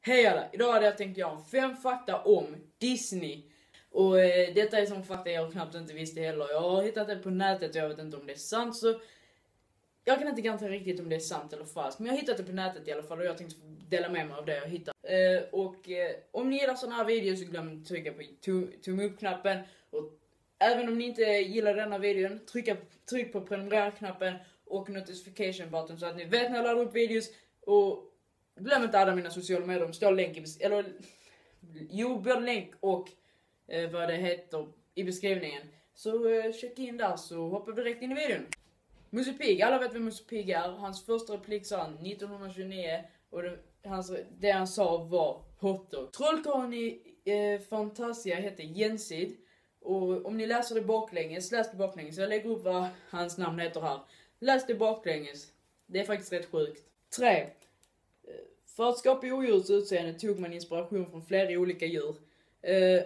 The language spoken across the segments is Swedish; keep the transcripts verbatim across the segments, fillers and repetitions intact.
Hej alla! Idag hade jag tänkt göra fem fakta om Disney. Och eh, detta är som fakta jag knappt inte visste heller. Jag har hittat det på nätet och jag vet inte om det är sant. Så jag kan inte garantera riktigt om det är sant eller falskt. Men jag har hittat det på nätet i alla fall och jag tänkte dela med mig av det jag hittat. Eh, och eh, om ni gillar sådana här videos så glöm inte att trycka på tum- tumme upp-knappen. Och även om ni inte gillar denna videon, trycka, tryck på prenumerera-knappen och notification-button så att ni vet när jag laddar upp videos. Och glöm inte alla mina sociala medier, de står länk i bes- eller jo, både länk och eh, vad det heter i beskrivningen. Så eh, check in där så hoppar vi direkt in i videon. Musse Pigg, alla vet vem Musse Pigg är. Hans första replik sa han nittonhundratjugonio och det, hans, det han sa var hotdog. Trollkarlen i eh, Fantasia heter Jensid. Och om ni läser det baklänges, läs det baklänges. Jag lägger upp vad hans namn heter här. Läs det baklänges. Det är faktiskt rätt sjukt. tre. För att skapa odjurets utseende tog man inspiration från flera olika djur. Eh,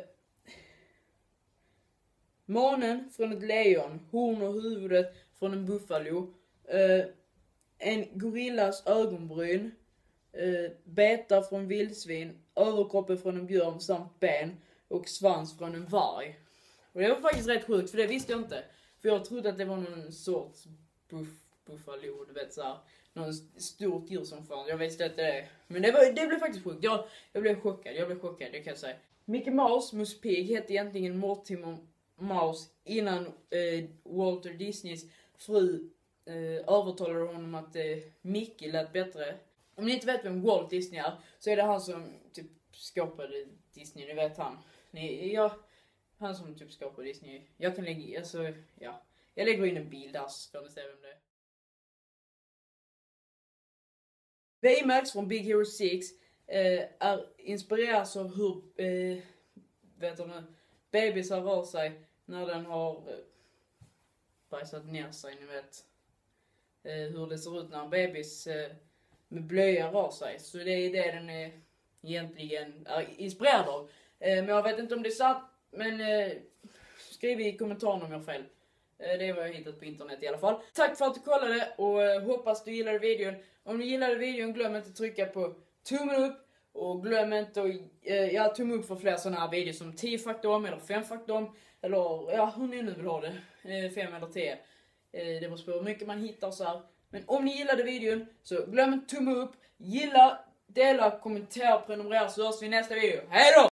manen från ett lejon, horn och huvudet från en buffalo, eh, en gorillas ögonbryn, eh, beta från vildsvin, överkroppen från en björn samt ben och svans från en varg. Och det var faktiskt rätt sjukt för det visste jag inte. För jag trodde att det var någon sorts buff, buffalo, du vet såhär. Någon stort djur som fan. Jag visste inte det. Men det, var, det blev faktiskt sjukt. Jag, jag blev chockad. Jag blev chockad, det kan jag säga. Mickey Mouse, Musse Pigg, hette egentligen Mortimer Mouse innan eh, Walter Disneys fru eh, övertalade honom att eh, Mickey lät bättre. Om ni inte vet vem Walt Disney är så är det han som typ skapade Disney. Ni vet han. Ni, ja, han som typ skapade Disney. Jag kan lägga, alltså, ja. Jag lägger in en bild där så får ni se vem det är. Baymax från Big Hero sex eh, är inspireras av hur eh, vet du nu, bebisar rör sig när den har eh, bajsat ner sig, ni vet eh, hur det ser ut när en bebis eh, med blöja rör sig. Så det är det den är egentligen är inspirerad av. Eh, men jag vet inte om det är sant, men eh, skriv i kommentaren om jag har fel. Det är vad jag hittat på internet i alla fall. Tack för att du kollade och eh, hoppas du gillade videon. Om du gillade videon, glöm inte att trycka på tummen upp. Och glöm inte att eh, ja, tumma upp för fler sådana här videos som tio faktor om eller fem faktor om. Eller ja, hur ni nu vill ha det. Eh, fem eller tio. Eh, det beror på hur mycket man hittar så här. Men om ni gillade videon så glöm inte tumma upp. Gilla, dela, kommentera, prenumerera så hörs vi i nästa video. Hej då!